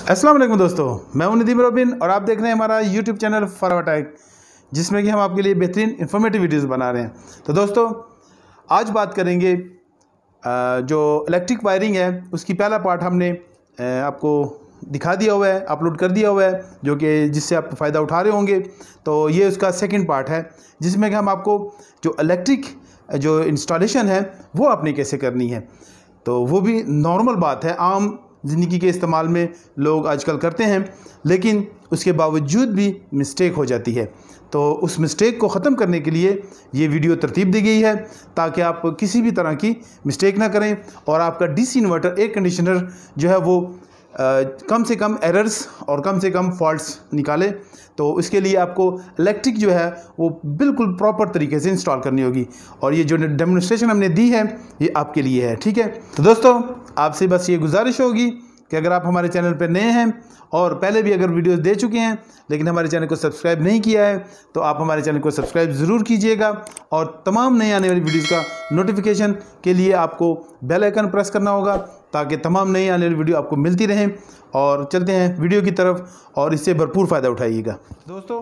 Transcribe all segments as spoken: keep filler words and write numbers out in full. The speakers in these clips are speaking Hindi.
अस्सलाम वालेकुम दोस्तों, मैं हूं नदीम रोबिन और आप देख रहे हैं हमारा यूट्यूब चैनल फॉरवर्ड टेक, जिसमें कि हम आपके लिए बेहतरीन इन्फॉर्मेटिव वीडियोस बना रहे हैं। तो दोस्तों आज बात करेंगे जो इलेक्ट्रिक वायरिंग है उसकी पहला पार्ट हमने आपको दिखा दिया हुआ है, अपलोड कर दिया हुआ है, जो कि जिससे आप फ़ायदा उठा रहे होंगे। तो ये उसका सेकंड पार्ट है, जिसमें कि हम आपको जो इलेक्ट्रिक जो इंस्टॉलेशन है वो आपने कैसे करनी है। तो वो भी नॉर्मल बात है, आम ज़िंदगी के इस्तेमाल में लोग आजकल करते हैं, लेकिन उसके बावजूद भी मिस्टेक हो जाती है। तो उस मिस्टेक को ख़त्म करने के लिए ये वीडियो तरतीब दी गई है, ताकि आप किसी भी तरह की मिस्टेक ना करें और आपका डीसी इन्वर्टर एयर कंडीशनर जो है वो आ, कम से कम एरर्स और कम से कम फॉल्ट्स निकाले। तो इसके लिए आपको इलेक्ट्रिक जो है वो बिल्कुल प्रॉपर तरीके से इंस्टॉल करनी होगी, और ये जो डेमोन्स्ट्रेशन हमने दी है ये आपके लिए है। ठीक है, तो दोस्तों आपसे बस ये गुजारिश होगी कि अगर आप हमारे चैनल पर नए हैं और पहले भी अगर वीडियोस दे चुके हैं लेकिन हमारे चैनल को सब्सक्राइब नहीं किया है, तो आप हमारे चैनल को सब्सक्राइब ज़रूर कीजिएगा और तमाम नए आने वाली वीडियोस का नोटिफिकेशन के लिए आपको बेल आइकन प्रेस करना होगा, ताकि तमाम नई आने वाली वीडियो आपको मिलती रहें। और चलते हैं वीडियो की तरफ और इससे भरपूर फ़ायदा उठाइएगा। दोस्तों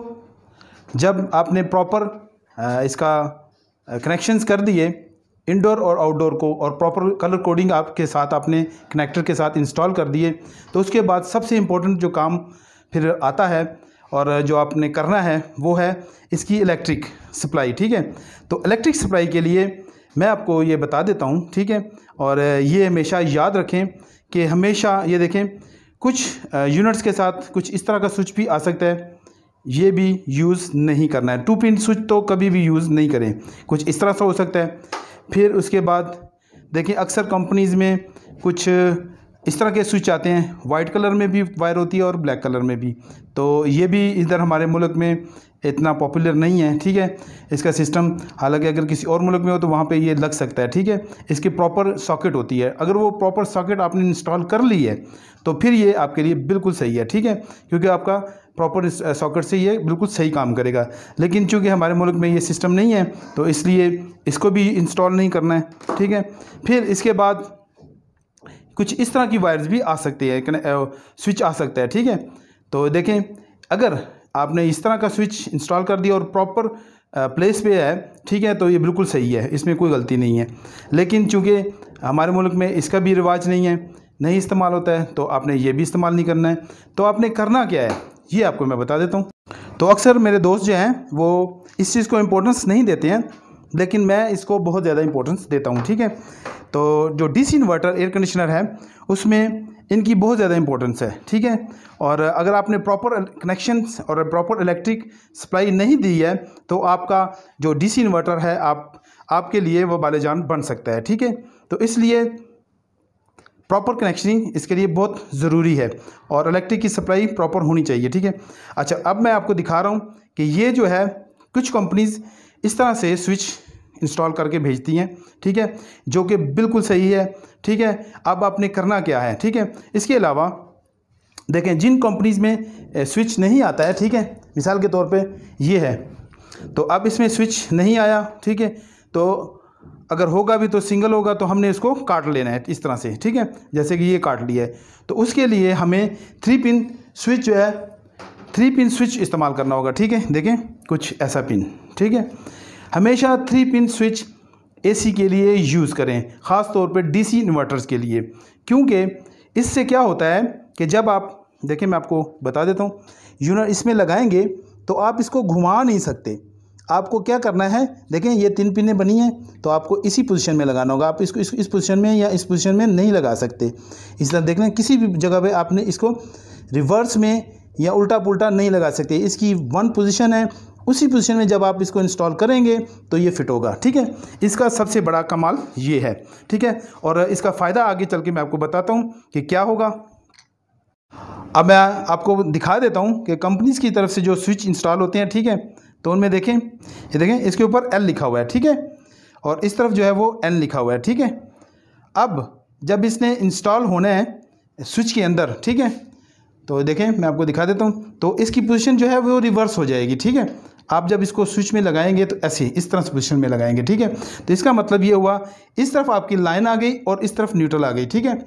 जब आपने प्रॉपर इसका कनेक्शंस कर दिए इंडोर और आउटडोर को, और प्रॉपर कलर कोडिंग आपके साथ आपने कनेक्टर के साथ इंस्टॉल कर दिए, तो उसके बाद सबसे इम्पोर्टेंट जो काम फिर आता है और जो आपने करना है वो है इसकी इलेक्ट्रिक सप्लाई। ठीक है, तो इलेक्ट्रिक सप्लाई के लिए मैं आपको ये बता देता हूँ। ठीक है, और ये हमेशा याद रखें कि हमेशा ये देखें कुछ यूनिट्स के साथ कुछ इस तरह का स्विच भी आ सकता है, ये भी यूज़ नहीं करना है। टू पिन स्विच तो कभी भी यूज़ नहीं करें, कुछ इस तरह से हो सकता है। फिर उसके बाद देखिए अक्सर कंपनीज़ में कुछ इस तरह के स्विच आते हैं, वाइट कलर में भी वायर होती है और ब्लैक कलर में भी। तो ये भी इधर हमारे मुल्क में इतना पॉपुलर नहीं है। ठीक है, इसका सिस्टम, हालांकि अगर किसी और मुल्क में हो तो वहाँ पे ये लग सकता है। ठीक है, इसकी प्रॉपर सॉकेट होती है, अगर वो प्रॉपर सॉकेट आपने इंस्टॉल कर ली है तो फिर ये आपके लिए बिल्कुल सही है। ठीक है, क्योंकि आपका प्रॉपर सॉकेट से ये बिल्कुल सही काम करेगा। लेकिन चूँकि हमारे मुल्क में ये सिस्टम नहीं है तो इसलिए इसको भी इंस्टॉल नहीं करना है। ठीक है, फिर इसके बाद कुछ इस तरह की वायर्स भी आ सकती है, स्विच आ सकता है। ठीक है, तो देखें अगर आपने इस तरह का स्विच इंस्टॉल कर दिया और प्रॉपर प्लेस पे है, ठीक है, तो ये बिल्कुल सही है, इसमें कोई गलती नहीं है। लेकिन चूँकि हमारे मुल्क में इसका भी रिवाज नहीं है, नहीं इस्तेमाल होता है, तो आपने ये भी इस्तेमाल नहीं करना है। तो आपने करना क्या है ये आपको मैं बता देता हूँ। तो अक्सर मेरे दोस्त जो हैं वो इस चीज़ को इम्पोर्टेंस नहीं देते हैं, लेकिन मैं इसको बहुत ज़्यादा इंपॉर्टेंस देता हूँ। ठीक है, तो जो डीसी इन्वर्टर एयर कंडीशनर है उसमें इनकी बहुत ज़्यादा इंपॉर्टेंस है। ठीक है, और अगर आपने प्रॉपर कनेक्शंस और प्रॉपर इलेक्ट्रिक सप्लाई नहीं दी है तो आपका जो डीसी इन्वर्टर है आप आपके लिए वो बालेजान बन सकता है। ठीक है, तो इसलिए प्रॉपर कनेक्शनिंग इसके लिए बहुत ज़रूरी है और इलेक्ट्रिक की सप्लाई प्रॉपर होनी चाहिए। ठीक है, अच्छा अब मैं आपको दिखा रहा हूँ कि ये जो है कुछ कंपनीज़ इस तरह से स्विच इंस्टॉल करके भेजती हैं। ठीक है, जो कि बिल्कुल सही है। ठीक है, अब आपने करना क्या है। ठीक है, इसके अलावा देखें जिन कंपनीज़ में स्विच नहीं आता है, ठीक है, मिसाल के तौर पे ये है, तो अब इसमें स्विच नहीं आया। ठीक है, तो अगर होगा भी तो सिंगल होगा, तो हमने इसको काट लेना है इस तरह से। ठीक है, जैसे कि ये काट लिया है, तो उसके लिए हमें थ्री पिन स्विच जो है थ्री पिन स्विच इस्तेमाल करना होगा। ठीक है, देखें कुछ ऐसा पिन। ठीक है, हमेशा थ्री पिन स्विच एसी के लिए यूज़ करें, ख़ास तौर पे डीसी इन्वर्टर्स के लिए, क्योंकि इससे क्या होता है कि जब आप देखें मैं आपको बता देता हूँ, यूनिट इसमें लगाएंगे तो आप इसको घुमा नहीं सकते। आपको क्या करना है, देखें ये तीन पिनें बनी हैं, तो आपको इसी पोजीशन में लगाना होगा। आप इसको इस, इस पोजीशन में या इस पोजीशन में नहीं लगा सकते। इसलिए देख लें किसी भी जगह पे आपने इसको रिवर्स में या उल्टा पुल्टा नहीं लगा सकते। इसकी वन पोजीशन है, उसी पोजीशन में जब आप इसको इंस्टॉल करेंगे तो ये फिट होगा। ठीक है, इसका सबसे बड़ा कमाल ये है। ठीक है, और इसका फ़ायदा आगे चल के मैं आपको बताता हूँ कि क्या होगा। अब मैं आपको दिखा देता हूँ कि कंपनीज़ की तरफ से जो स्विच इंस्टॉल होते हैं, ठीक है, तो उनमें देखें ये देखें इसके ऊपर एल लिखा हुआ है। ठीक है, और इस तरफ जो है वो एन लिखा हुआ है। ठीक है, अब जब इसने इंस्टॉल होना है स्विच के अंदर, ठीक है, तो देखें मैं आपको दिखा देता हूँ, तो इसकी पोजीशन जो है वो रिवर्स हो जाएगी। ठीक है, आप जब इसको स्विच में लगाएंगे तो ऐसे इस तरह से पोजीशन में लगाएंगे। ठीक है, तो इसका मतलब ये हुआ इस तरफ आपकी लाइन आ गई और इस तरफ न्यूट्रल आ गई। ठीक है,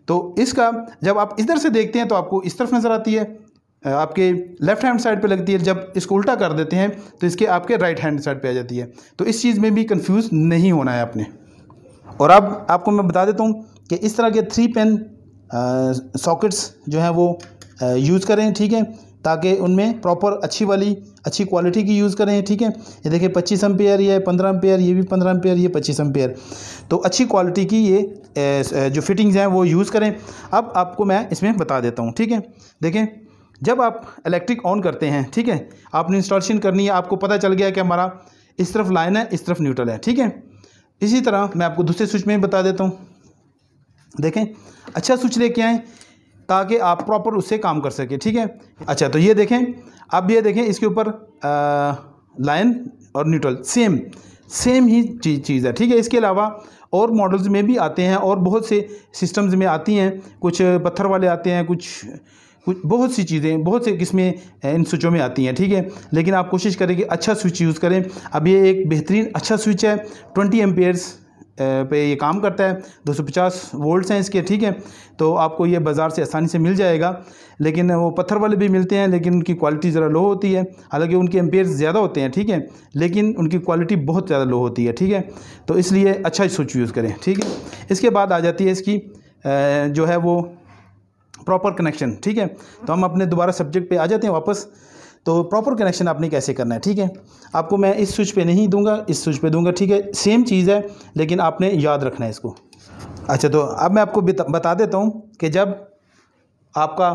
तो इसका जब आप इधर से देखते हैं तो आपको इस तरफ नज़र आती है, आपके लेफ्ट हैंड साइड पे लगती है। जब इसको उल्टा कर देते हैं तो इसके आपके राइट हैंड साइड पे आ जाती है। तो इस चीज़ में भी कंफ्यूज नहीं होना है आपने। और अब आपको मैं बता देता हूँ कि इस तरह के थ्री पेन सॉकेट्स जो हैं वो यूज़ करें, ठीक है, ताकि उनमें प्रॉपर अच्छी वाली अच्छी क्वालिटी की यूज़ करें, ठीक है। ये देखिए पच्चीस एम्पेयर, ये पंद्रह एम्पेयर, ये भी पंद्रह एम्पेयर, ये पच्चीस एम्पेयर। तो अच्छी क्वालिटी की ये जो फिटिंग्स हैं वो यूज़ करें। अब आपको मैं इसमें बता देता हूँ, ठीक है। देखें, जब आप इलेक्ट्रिक ऑन करते हैं, ठीक है, आपने इंस्टॉलेशन करनी है, आपको पता चल गया कि हमारा इस तरफ लाइन है, इस तरफ न्यूट्रल है, ठीक है। इसी तरह मैं आपको दूसरे स्विच में बता देता हूँ। देखें, अच्छा स्विच लेके आएँ ताकि आप प्रॉपर उससे काम कर सकें, ठीक है। अच्छा, तो ये देखें, अब ये देखें इसके ऊपर लाइन और न्यूट्रल सेम सेम ही चीज़ चीज़ है, ठीक है। इसके अलावा और मॉडल्स में भी आते हैं और बहुत से सिस्टम्स में आती हैं, कुछ पत्थर वाले आते हैं, कुछ कुछ बहुत सी चीज़ें, बहुत से किस्में इन स्विचों में आती हैं, ठीक है। लेकिन आप कोशिश करें कि अच्छा स्विच यूज़ करें। अब ये एक बेहतरीन अच्छा स्विच है, ट्वेंटी एम्पेयर्स पे ये काम करता है, दो सौ पचास वोल्ट्स हैं इसके, ठीक है। तो आपको ये बाज़ार से आसानी से मिल जाएगा। लेकिन वो पत्थर वाले भी मिलते हैं, लेकिन उनकी क्वालिटी ज़रा लो होती है। हालांकि उनके एम्पेयर्स ज़्यादा होते हैं, ठीक है, लेकिन उनकी क्वालिटी बहुत ज़्यादा लो होती है, ठीक है। तो इसलिए अच्छा स्विच यूज़ करें, ठीक है। इसके बाद आ जाती है इसकी जो है वो प्रॉपर कनेक्शन, ठीक है। तो हम अपने दोबारा सब्जेक्ट पे आ जाते हैं वापस। तो प्रॉपर कनेक्शन आपने कैसे करना है, ठीक है। आपको मैं इस स्विच पे नहीं दूंगा, इस स्विच पे दूंगा, ठीक है। सेम चीज़ है, लेकिन आपने याद रखना है इसको। अच्छा, तो अब मैं आपको बता देता हूँ कि जब आपका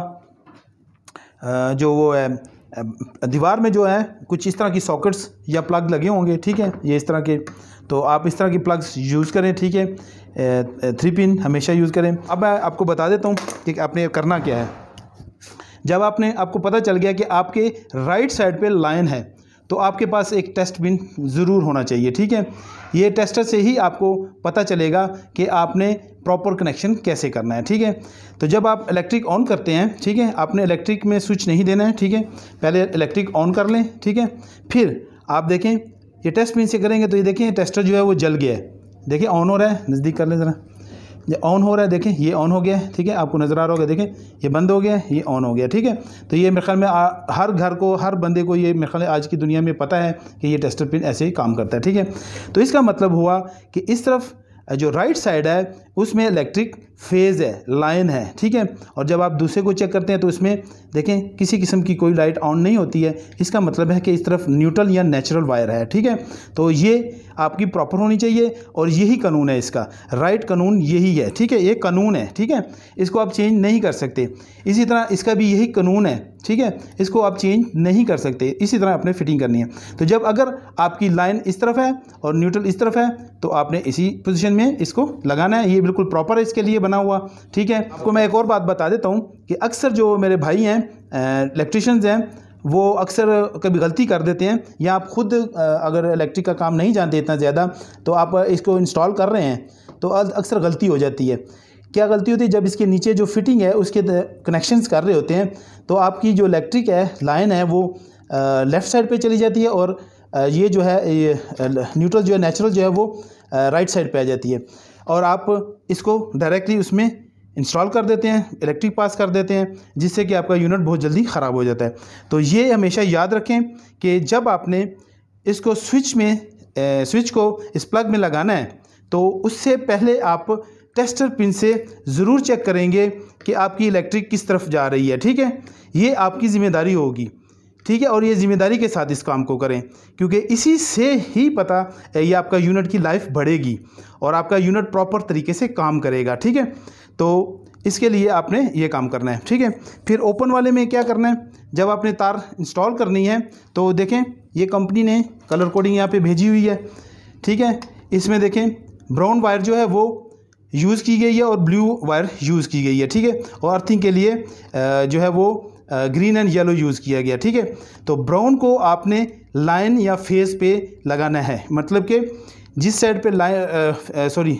जो वो है दीवार में जो है कुछ इस तरह की सॉकेट्स या प्लग लगे होंगे, ठीक है, ये इस तरह के, तो आप इस तरह की प्लग्स यूज़ करें, ठीक है। थ्री पिन हमेशा यूज़ करें। अब मैं आपको बता देता हूँ कि आपने करना क्या है। जब आपने आपको पता चल गया कि आपके राइट साइड पे लाइन है, तो आपके पास एक टेस्ट पिन ज़रूर होना चाहिए, ठीक है। ये टेस्टर से ही आपको पता चलेगा कि आपने प्रॉपर कनेक्शन कैसे करना है, ठीक है। तो जब आप इलेक्ट्रिक ऑन करते हैं, ठीक है, आपने इलेक्ट्रिक में स्विच नहीं देना है, ठीक है। पहले इलेक्ट्रिक ऑन कर लें, ठीक है। फिर आप देखें, ये टेस्ट पिन से करेंगे तो ये देखें टेस्टर जो है वो जल गया है। देखिए ऑन हो रहा है, नज़दीक कर लें ज़रा, ये ऑन हो रहा है, देखें ये ऑन हो गया है, ठीक है। आपको नज़र आ रहा होगा, देखें ये बंद हो गया है, ये ऑन हो गया, ठीक है। तो ये मेरे ख्याल में आ, हर घर को, हर बंदे को ये मेरे ख्याल में आज की दुनिया में पता है कि ये टेस्टर पिन ऐसे ही काम करता है, ठीक है। तो इसका मतलब हुआ कि इस तरफ जो राइट साइड है उसमें इलेक्ट्रिक फेज़ है, लाइन है, ठीक है। और जब आप दूसरे को चेक करते हैं तो इसमें देखें किसी किस्म की कोई लाइट ऑन नहीं होती है। इसका मतलब है कि इस तरफ न्यूट्रल या नेचुरल वायर है, ठीक है। तो ये आपकी प्रॉपर होनी चाहिए और यही कानून है इसका, राइट कानून यही है, ठीक है। ये कानून है, ठीक है, इसको आप चेंज नहीं कर सकते। इसी तरह इसका भी यही कानून है, ठीक है, इसको आप चेंज नहीं कर सकते। इसी तरह आपने फिटिंग करनी है। तो जब अगर आपकी लाइन इस तरफ है और न्यूट्रल इस तरफ है तो आपने इसी पोजीशन में इसको लगाना है। ये बिल्कुल प्रॉपर है इसके लिए बना हुआ, ठीक है। आपको मैं एक और बात बता देता हूँ कि अक्सर जो मेरे भाई हैं इलेक्ट्रिशियंस हैं वो अक्सर कभी गलती कर देते हैं, या आप खुद अगर इलेक्ट्रिक का काम नहीं जानते इतना ज़्यादा तो आप इसको इंस्टॉल कर रहे हैं तो अक्सर गलती हो जाती है। क्या गलती होती है, जब इसके नीचे जो फिटिंग है उसके कनेक्शंस कर रहे होते हैं तो आपकी जो इलेक्ट्रिक है लाइन है वो लेफ़्ट साइड पे चली जाती है और ये जो है ये न्यूट्रल जो है नेचुरल जो है वो राइट साइड पे आ जाती है और आप इसको डायरेक्टली उसमें इंस्टॉल कर देते हैं, इलेक्ट्रिक पास कर देते हैं, जिससे कि आपका यूनिट बहुत जल्दी ख़राब हो जाता है। तो ये हमेशा याद रखें कि जब आपने इसको स्विच में स्विच को इस प्लग में लगाना है तो उससे पहले आप टेस्टर पिन से ज़रूर चेक करेंगे कि आपकी इलेक्ट्रिक किस तरफ जा रही है, ठीक है। ये आपकी ज़िम्मेदारी होगी, ठीक है, और ये ज़िम्मेदारी के साथ इस काम को करें, क्योंकि इसी से ही पता ये आपका यूनिट की लाइफ बढ़ेगी और आपका यूनिट प्रॉपर तरीके से काम करेगा, ठीक है। तो इसके लिए आपने ये काम करना है, ठीक है। फिर ओपन वाले में क्या करना है, जब आपने तार इंस्टॉल करनी है तो देखें ये कंपनी ने कलर कोडिंग यहाँ पे भेजी हुई है, ठीक है। इसमें देखें ब्राउन वायर जो है वो यूज़ की गई है और ब्लू वायर यूज़ की गई है, ठीक है। और अर्थिंग के लिए जो है वो ग्रीन एंड येलो यूज़ किया गया, ठीक है। तो ब्राउन को आपने लाइन या फेस पे लगाना है, मतलब कि जिस साइड पे लाइन सॉरी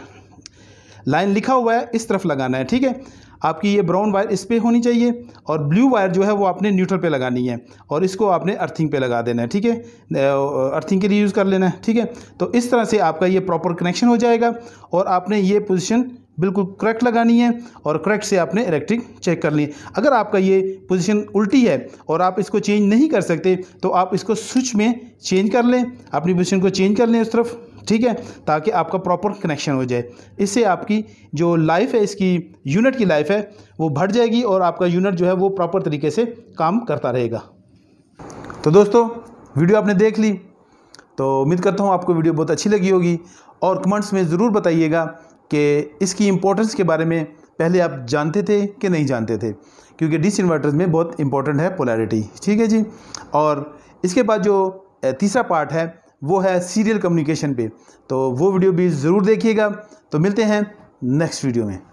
लाइन लिखा हुआ है इस तरफ लगाना है, ठीक है। आपकी ये ब्राउन वायर इस पे होनी चाहिए और ब्लू वायर जो है वो आपने न्यूट्रल पे लगानी है और इसको आपने अर्थिंग पे लगा देना है, ठीक है। अर्थिंग के लिए यूज़ कर लेना है, ठीक है। तो इस तरह से आपका ये प्रॉपर कनेक्शन हो जाएगा और आपने ये पोजीशन बिल्कुल करेक्ट लगानी है और करेक्ट से आपने इलेक्ट्रिक चेक कर ली। अगर आपका ये पोजीशन उल्टी है और आप इसको चेंज नहीं कर सकते तो आप इसको स्विच में चेंज कर लें, अपनी पोजीशन को चेंज कर लें उस तरफ, ठीक है, ताकि आपका प्रॉपर कनेक्शन हो जाए। इससे आपकी जो लाइफ है, इसकी यूनिट की लाइफ है वो बढ़ जाएगी और आपका यूनिट जो है वो प्रॉपर तरीके से काम करता रहेगा। तो दोस्तों वीडियो आपने देख ली, तो उम्मीद करता हूँ आपको वीडियो बहुत अच्छी लगी होगी और कमेंट्स में ज़रूर बताइएगा कि इसकी इम्पोर्टेंस के बारे में पहले आप जानते थे कि नहीं जानते थे, क्योंकि डीसी इन्वर्टर्स में बहुत इंपॉर्टेंट है पोलैरिटी, ठीक है जी। और इसके बाद जो तीसरा पार्ट है वो है सीरियल कम्युनिकेशन पे, तो वो वीडियो भी ज़रूर देखिएगा। तो मिलते हैं नेक्स्ट वीडियो में।